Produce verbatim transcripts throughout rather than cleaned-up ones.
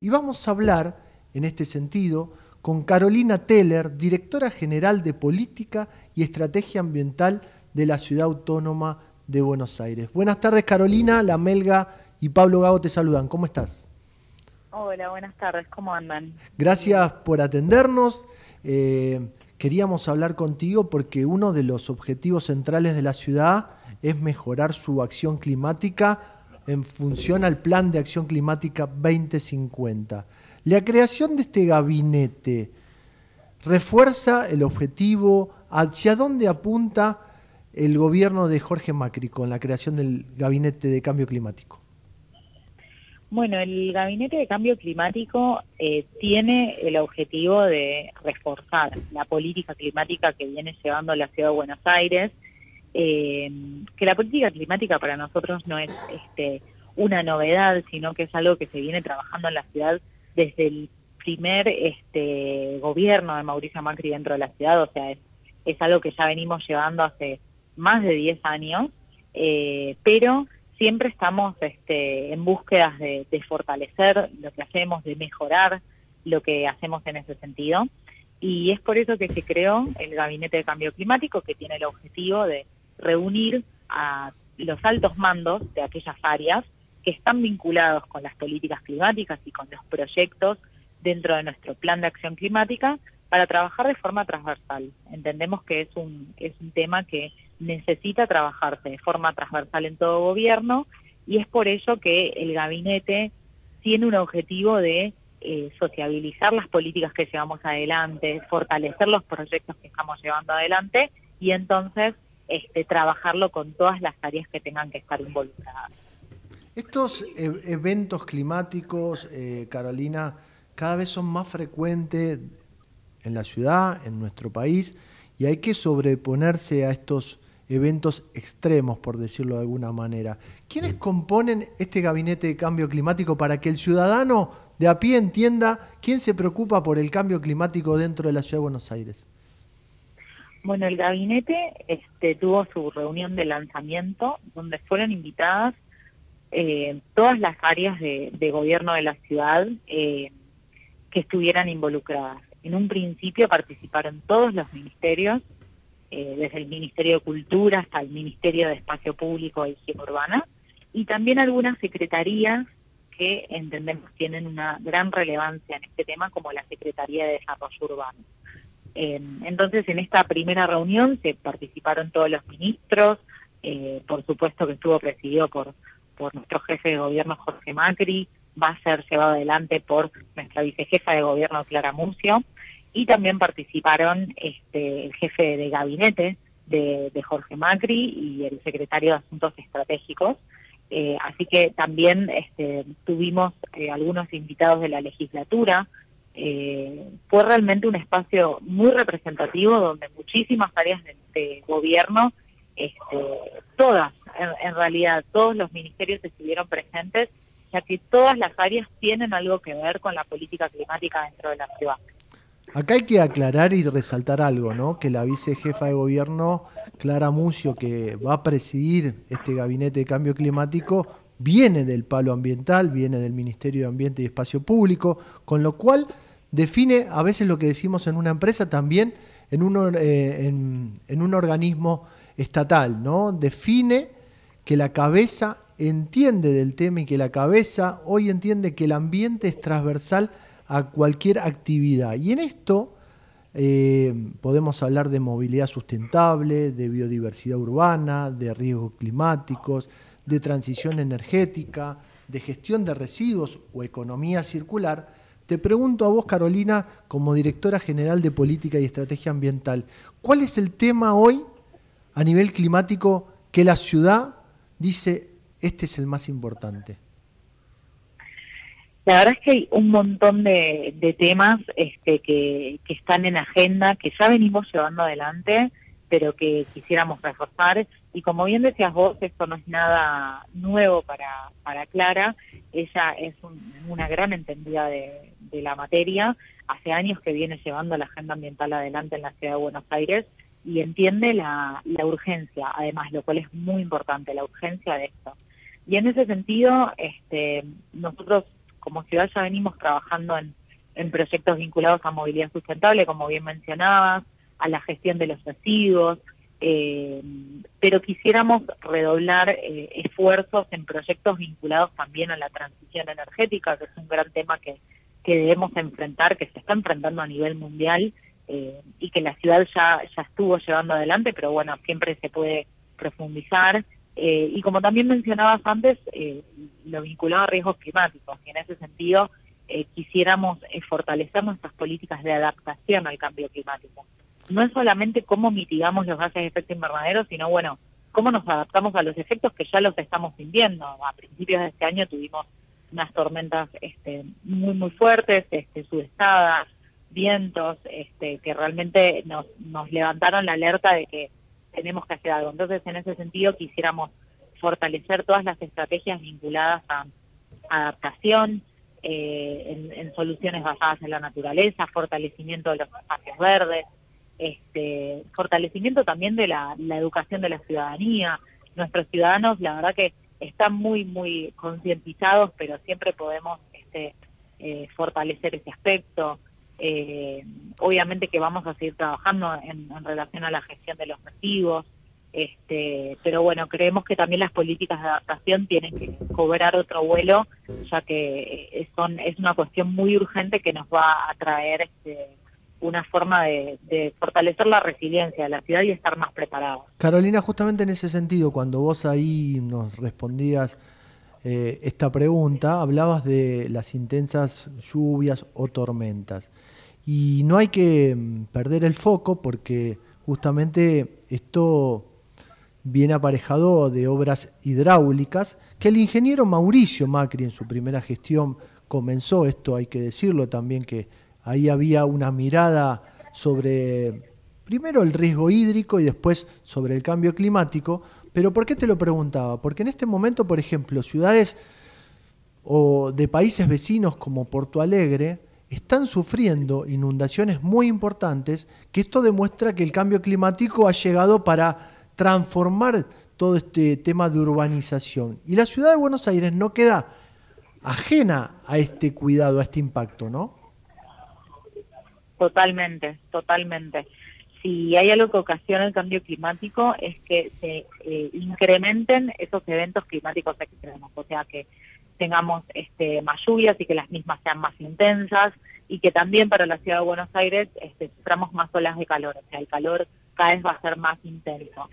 Y vamos a hablar, en este sentido, con Carolina Teller, directora general de Política y Estrategia Ambiental de la Ciudad Autónoma de Buenos Aires. Buenas tardes, Carolina. La Melga y Pablo Gago te saludan. ¿Cómo estás? Hola, buenas tardes. ¿Cómo andan? Gracias por atendernos. Eh, queríamos hablar contigo porque uno de los objetivos centrales de la ciudad es mejorar su acción climática en función al Plan de Acción Climática veinte cincuenta. La creación de este gabinete refuerza el objetivo. ¿Hacia dónde apunta el gobierno de Jorge Macri con la creación del Gabinete de Cambio Climático? Bueno, el Gabinete de Cambio Climático eh, tiene el objetivo de reforzar la política climática que viene llevando la Ciudad de Buenos Aires, eh, que la política climática para nosotros no es este, una novedad, sino que es algo que se viene trabajando en la ciudad desde el primer este, gobierno de Mauricio Macri dentro de la ciudad, o sea, es, es algo que ya venimos llevando hace más de diez años, eh, pero siempre estamos este, en búsquedas de, de fortalecer lo que hacemos, de mejorar lo que hacemos en ese sentido. Y es por eso que se creó el Gabinete de Cambio Climático, que tiene el objetivo de reunir a los altos mandos de aquellas áreas que están vinculados con las políticas climáticas y con los proyectos dentro de nuestro Plan de Acción Climática para trabajar de forma transversal. Entendemos que es un, es un tema que necesita trabajarse de forma transversal en todo gobierno, y es por ello que el gabinete tiene un objetivo de eh, sociabilizar las políticas que llevamos adelante, fortalecer los proyectos que estamos llevando adelante y entonces este, trabajarlo con todas las áreas que tengan que estar involucradas. Estos e eventos climáticos, eh, Carolina, cada vez son más frecuentes en la ciudad, en nuestro país, y hay que sobreponerse a estos eventos extremos, por decirlo de alguna manera. ¿Quiénes componen este Gabinete de Cambio Climático para que el ciudadano de a pie entienda quién se preocupa por el cambio climático dentro de la Ciudad de Buenos Aires? Bueno, el gabinete este, tuvo su reunión de lanzamiento donde fueron invitadas eh, todas las áreas de, de gobierno de la ciudad eh, que estuvieran involucradas. En un principio participaron todos los ministerios, eh, desde el Ministerio de Cultura hasta el Ministerio de Espacio Público e Higiene Urbana, y también algunas secretarías que entendemos tienen una gran relevancia en este tema, como la Secretaría de Desarrollo Urbano. Eh, entonces, en esta primera reunión se participaron todos los ministros, eh, por supuesto que estuvo presidido por, por nuestro jefe de gobierno, Jorge Macri, va a ser llevado adelante por nuestra vicejefa de gobierno, Clara Mucio, y también participaron este, el jefe de gabinete de, de Jorge Macri y el secretario de Asuntos Estratégicos. Eh, así que también este, tuvimos eh, algunos invitados de la legislatura. Eh, fue realmente un espacio muy representativo donde muchísimas áreas de, de gobierno, este, todas, en, en realidad todos los ministerios estuvieron presentes, ya que todas las áreas tienen algo que ver con la política climática dentro de la ciudad. Acá hay que aclarar y resaltar algo, ¿no? Que la vicejefa de gobierno, Clara Mucio, que va a presidir este Gabinete de Cambio Climático, viene del palo ambiental, viene del Ministerio de Ambiente y Espacio Público, con lo cual define a veces lo que decimos en una empresa también en un, eh, en, en un organismo estatal, ¿no? Define que la cabeza entiende del tema y que la cabeza hoy entiende que el ambiente es transversal a cualquier actividad. Y en esto eh, podemos hablar de movilidad sustentable, de biodiversidad urbana, de riesgos climáticos, de transición energética, de gestión de residuos o economía circular. Te pregunto a vos, Carolina, como directora general de Política y Estrategia Ambiental, ¿cuál es el tema hoy a nivel climático que la ciudad dice este es el más importante? La verdad es que hay un montón de, de temas este, que, que están en agenda, que ya venimos llevando adelante, pero que quisiéramos reforzar. Y como bien decías vos, esto no es nada nuevo para, para Clara. Ella es un, una gran entendida de, de la materia. Hace años que viene llevando la agenda ambiental adelante en la ciudad de Buenos Aires y entiende la, la urgencia, además, lo cual es muy importante, la urgencia de esto. Y en ese sentido, este, nosotros como ciudad ya venimos trabajando en, en proyectos vinculados a movilidad sustentable, como bien mencionabas, a la gestión de los residuos, eh, pero quisiéramos redoblar eh, esfuerzos en proyectos vinculados también a la transición energética, que es un gran tema que, que debemos enfrentar, que se está enfrentando a nivel mundial, eh, y que la ciudad ya, ya estuvo llevando adelante, pero bueno, siempre se puede profundizar. Eh, y como también mencionabas antes, eh, lo vinculado a riesgos climáticos, y en ese sentido eh, quisiéramos eh, fortalecer nuestras políticas de adaptación al cambio climático. No es solamente cómo mitigamos los gases de efecto invernadero, sino bueno, cómo nos adaptamos a los efectos que ya los estamos sintiendo. A principios de este año tuvimos unas tormentas este, muy muy fuertes, este, sudestadas, vientos, este, que realmente nos, nos levantaron la alerta de que tenemos que hacer algo. Entonces, en ese sentido, quisiéramos fortalecer todas las estrategias vinculadas a, a adaptación, eh, en, en soluciones basadas en la naturaleza, fortalecimiento de los espacios verdes, este, fortalecimiento también de la, la educación de la ciudadanía. Nuestros ciudadanos, la verdad que están muy, muy concientizados, pero siempre podemos este, eh, fortalecer ese aspecto. Eh, obviamente que vamos a seguir trabajando en, en relación a la gestión de los residuos, este, pero bueno, creemos que también las políticas de adaptación tienen que cobrar otro vuelo, ya que son, es una cuestión muy urgente que nos va a traer este, una forma de, de fortalecer la resiliencia de la ciudad y estar más preparados. Carolina, justamente en ese sentido, cuando vos ahí nos respondías eh, esta pregunta, hablabas de las intensas lluvias o tormentas. Y no hay que perder el foco porque justamente esto viene aparejado de obras hidráulicas que el ingeniero Mauricio Macri en su primera gestión comenzó. Esto hay que decirlo también, que ahí había una mirada sobre primero el riesgo hídrico y después sobre el cambio climático. Pero ¿por qué te lo preguntaba? Porque en este momento, por ejemplo, ciudades o de países vecinos como Porto Alegre están sufriendo inundaciones muy importantes, que esto demuestra que el cambio climático ha llegado para transformar todo este tema de urbanización. Y la ciudad de Buenos Aires no queda ajena a este cuidado, a este impacto, ¿no? Totalmente, totalmente. Si hay algo que ocasiona el cambio climático es que se eh, incrementen esos eventos climáticos extremos, o sea que tengamos este, más lluvias y que las mismas sean más intensas, y que también para la ciudad de Buenos Aires este, suframos más olas de calor, o sea, el calor cada vez va a ser más intenso.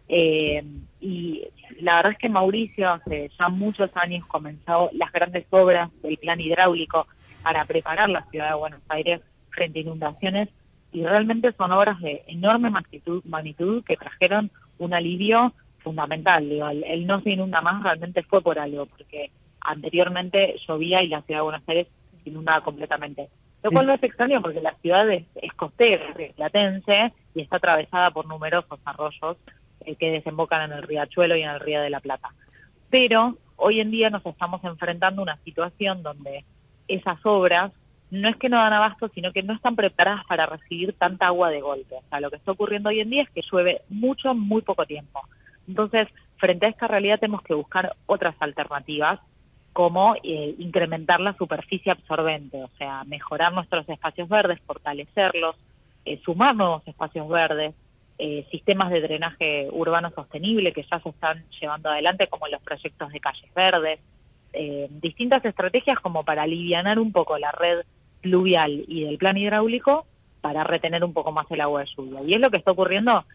Eh, y la verdad es que Mauricio hace ya muchos años comenzó las grandes obras del plan hidráulico para preparar la ciudad de Buenos Aires frente a inundaciones, y realmente son obras de enorme magnitud, magnitud que trajeron un alivio fundamental. Digo, el, el no se inunda más realmente fue por algo, porque anteriormente llovía y la ciudad de Buenos Aires se inundaba completamente. Lo cual no es extraño porque la ciudad es, es costera, es platense, y está atravesada por numerosos arroyos eh, que desembocan en el Riachuelo y en el Río de la Plata. Pero hoy en día nos estamos enfrentando a una situación donde esas obras no es que no dan abasto, sino que no están preparadas para recibir tanta agua de golpe. O sea, lo que está ocurriendo hoy en día es que llueve mucho en muy poco tiempo. Entonces, frente a esta realidad tenemos que buscar otras alternativas, como eh, incrementar la superficie absorbente, o sea, mejorar nuestros espacios verdes, fortalecerlos, eh, sumar nuevos espacios verdes, eh, sistemas de drenaje urbano sostenible que ya se están llevando adelante, como los proyectos de calles verdes, eh, distintas estrategias como para alivianar un poco la red pluvial y del plan hidráulico para retener un poco más el agua de lluvia. Y es lo que está ocurriendo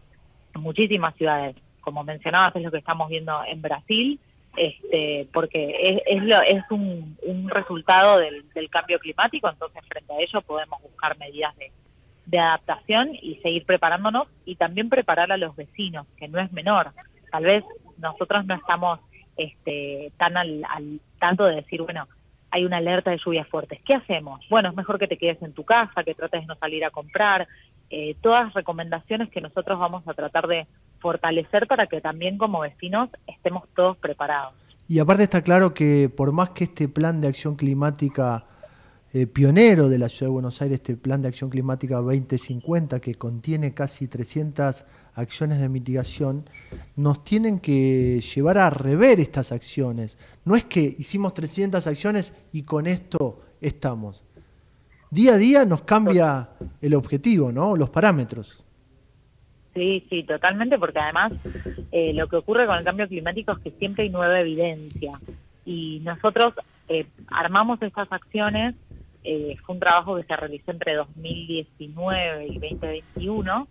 en muchísimas ciudades. Como mencionabas, es lo que estamos viendo en Brasil, este, porque es, es, lo, es un, un resultado del, del cambio climático. Entonces frente a ello podemos buscar medidas de, de adaptación y seguir preparándonos, y también preparar a los vecinos, que no es menor. Tal vez nosotros no estamos este, tan al, al tanto de decir, bueno, hay una alerta de lluvias fuertes, ¿qué hacemos? Bueno, es mejor que te quedes en tu casa, que trates de no salir a comprar, eh, todas recomendaciones que nosotros vamos a tratar de fortalecer para que también como vecinos estemos todos preparados. Y aparte está claro que por más que este plan de acción climática eh, pionero de la Ciudad de Buenos Aires, este plan de acción climática veinte cincuenta, que contiene casi trescientas acciones de mitigación, nos tienen que llevar a rever estas acciones. No es que hicimos trescientas acciones y con esto estamos. Día a día nos cambia el objetivo, ¿no? Los parámetros. Sí, sí, totalmente, porque además eh, lo que ocurre con el cambio climático es que siempre hay nueva evidencia. Y nosotros eh, armamos estas acciones, eh, fue un trabajo que se realizó entre dos mil diecinueve y veinte veintiuno,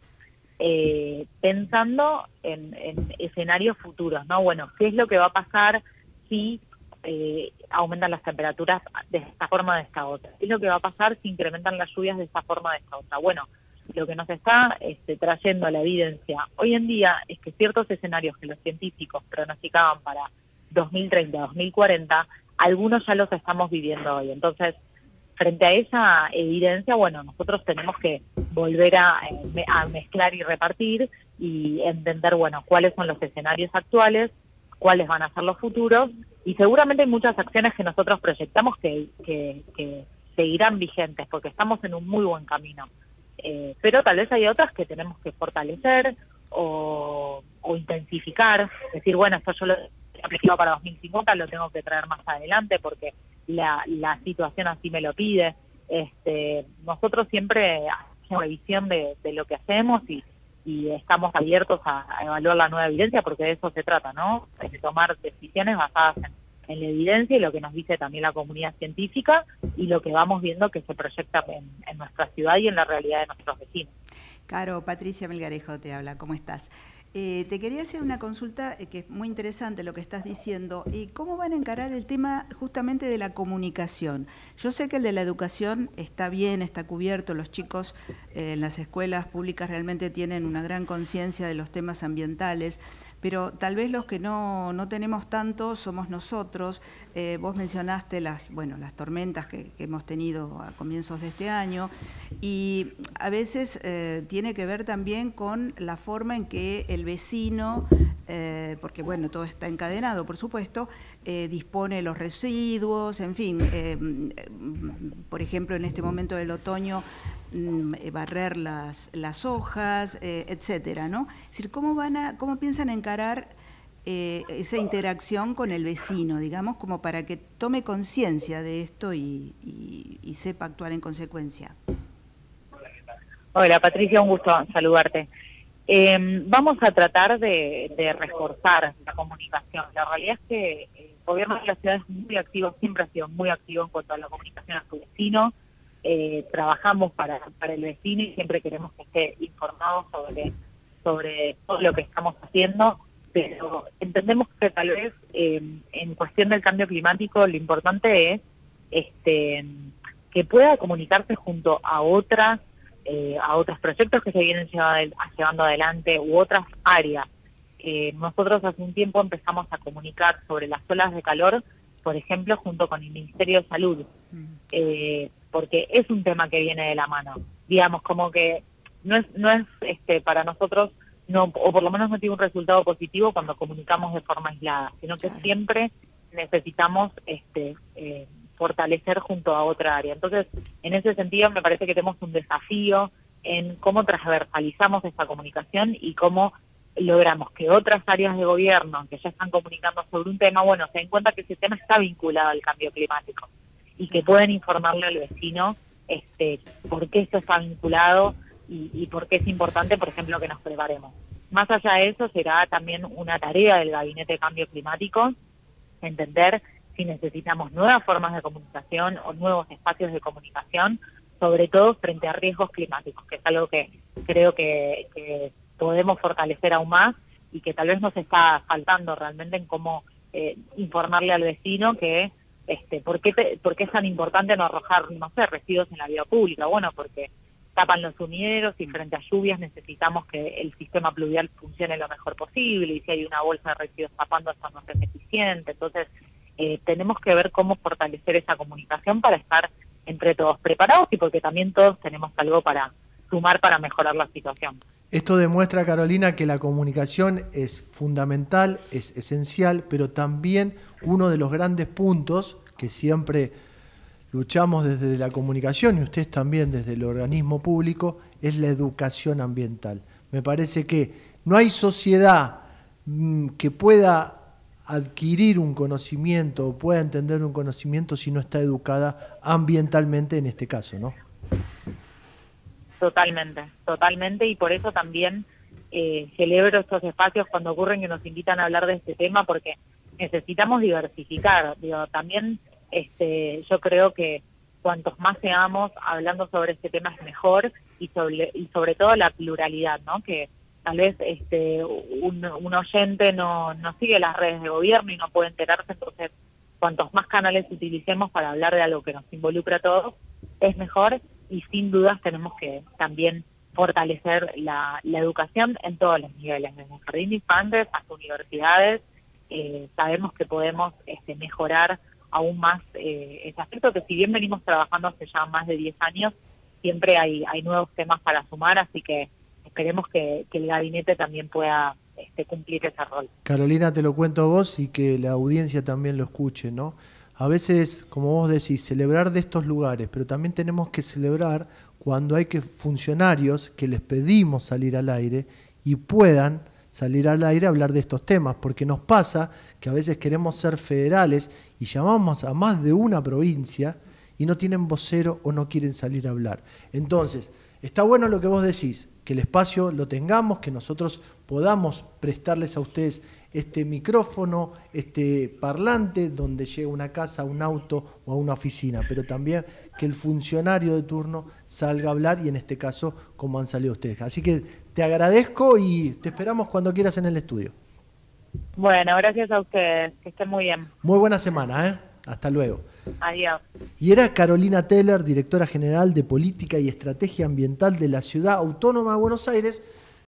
eh, pensando en, en escenarios futuros, ¿no? Bueno, ¿qué es lo que va a pasar si eh, aumentan las temperaturas de esta forma o de esta otra? ¿Qué es lo que va a pasar si incrementan las lluvias de esta forma o de esta otra? Bueno, lo que nos está este, trayendo la evidencia hoy en día es que ciertos escenarios que los científicos pronosticaban para dos mil treinta, dos mil cuarenta, algunos ya los estamos viviendo hoy. Entonces, frente a esa evidencia, bueno, nosotros tenemos que volver a, a mezclar y repartir y entender, bueno, cuáles son los escenarios actuales, cuáles van a ser los futuros, y seguramente hay muchas acciones que nosotros proyectamos que, que, que seguirán vigentes, porque estamos en un muy buen camino. Eh, pero tal vez hay otras que tenemos que fortalecer o, o intensificar, decir, bueno, esto yo lo he aplicado para dos mil cincuenta, lo tengo que traer más adelante porque la, la situación así me lo pide. Este, nosotros siempre hacemos revisión de, de lo que hacemos y, y estamos abiertos a, a evaluar la nueva evidencia, porque de eso se trata, ¿no? De tomar decisiones basadas en, en la evidencia y lo que nos dice también la comunidad científica y lo que vamos viendo que se proyecta en, en nuestra ciudad y en la realidad de nuestros vecinos. Caro, Patricia Melgarejo te habla, ¿cómo estás? Eh, te quería hacer una consulta eh, que es muy interesante lo que estás diciendo. ¿Y cómo van a encarar el tema justamente de la comunicación? Yo sé que el de la educación está bien, está cubierto, los chicos eh, en las escuelas públicas realmente tienen una gran conciencia de los temas ambientales, pero tal vez los que no, no tenemos tanto somos nosotros. Eh, vos mencionaste las, bueno, las tormentas que, que hemos tenido a comienzos de este año y a veces eh, tiene que ver también con la forma en que el vecino, eh, porque bueno, todo está encadenado, por supuesto, eh, dispone los residuos, en fin, eh, por ejemplo, en este momento del otoño, barrer las, las hojas, eh, etcétera, ¿no? Es decir, ¿cómo van a, cómo piensan encarar eh, esa interacción con el vecino, digamos, como para que tome conciencia de esto y, y, y sepa actuar en consecuencia? Hola, Patricia, un gusto saludarte. Eh, vamos a tratar de, de reforzar la comunicación. La realidad es que el gobierno de la ciudad es muy activo, siempre ha sido muy activo en cuanto a la comunicación a su vecino. Eh, trabajamos para, para el vecino y siempre queremos que esté informado sobre, sobre todo lo que estamos haciendo, pero entendemos que tal vez eh, en cuestión del cambio climático lo importante es este, que pueda comunicarse junto a otras eh, a otros proyectos que se vienen llevando, llevando adelante u otras áreas. Eh, nosotros hace un tiempo empezamos a comunicar sobre las olas de calor, por ejemplo, junto con el Ministerio de Salud, eh, porque es un tema que viene de la mano. Digamos, como que no es no es este para nosotros, no o por lo menos no tiene un resultado positivo cuando comunicamos de forma aislada, sino que siempre necesitamos este eh, fortalecer junto a otra área. Entonces, en ese sentido, me parece que tenemos un desafío en cómo transversalizamos esta comunicación y cómo logramos que otras áreas de gobierno que ya están comunicando sobre un tema, bueno, se den cuenta que ese tema está vinculado al cambio climático y que pueden informarle al vecino este, por qué esto está vinculado y, y por qué es importante, por ejemplo, que nos preparemos. Más allá de eso, será también una tarea del Gabinete de Cambio Climático entender si necesitamos nuevas formas de comunicación o nuevos espacios de comunicación, sobre todo frente a riesgos climáticos, que es algo que creo que, que podemos fortalecer aún más y que tal vez nos está faltando realmente en cómo eh, informarle al vecino que este por qué, te, por qué es tan importante no arrojar, no sé, residuos en la vía pública. Bueno, porque tapan los sumideros y frente a lluvias necesitamos que el sistema pluvial funcione lo mejor posible, y si hay una bolsa de residuos tapando, eso no es eficiente. Entonces, eh, tenemos que ver cómo fortalecer esa comunicación para estar entre todos preparados y porque también todos tenemos algo para sumar para mejorar la situación. Esto demuestra, Carolina, que la comunicación es fundamental, es esencial, pero también uno de los grandes puntos que siempre luchamos desde la comunicación, y ustedes también desde el organismo público, es la educación ambiental. Me parece que no hay sociedad mmm, que pueda adquirir un conocimiento o pueda entender un conocimiento si no está educada ambientalmente en este caso, ¿no? Totalmente, totalmente, y por eso también eh, celebro estos espacios cuando ocurren que nos invitan a hablar de este tema, porque necesitamos diversificar. Digo, también este, yo creo que cuantos más seamos hablando sobre este tema es mejor, y sobre, y sobre todo la pluralidad, ¿no? Que tal vez este un, un oyente no, no sigue las redes de gobierno y no puede enterarse, entonces cuantos más canales utilicemos para hablar de algo que nos involucra a todos, es mejor, y sin dudas tenemos que también fortalecer la, la educación en todos los niveles, desde jardín de infantes hasta universidades. Eh, sabemos que podemos este, mejorar aún más eh, ese aspecto, que si bien venimos trabajando hace ya más de diez años, siempre hay, hay nuevos temas para sumar, así que esperemos que, que el gabinete también pueda este, cumplir ese rol. Carolina, te lo cuento a vos y que la audiencia también lo escuche, ¿no? A veces, como vos decís, celebrar de estos lugares, pero también tenemos que celebrar cuando hay que funcionarios que les pedimos salir al aire y puedan salir al aire a hablar de estos temas, porque nos pasa que a veces queremos ser federales y llamamos a más de una provincia y no tienen vocero o no quieren salir a hablar. Entonces, está bueno lo que vos decís, que el espacio lo tengamos, que nosotros podamos prestarles a ustedes este micrófono, este parlante donde llega una casa, un auto o a una oficina, pero también que el funcionario de turno salga a hablar, y en este caso como han salido ustedes. Así que te agradezco y te esperamos cuando quieras en el estudio. Bueno, gracias a ustedes, que estén muy bien. Muy buena semana, ¿eh? Hasta luego. Adiós. Y era Carolina Teller, directora general de Política y Estrategia Ambiental de la Ciudad Autónoma de Buenos Aires,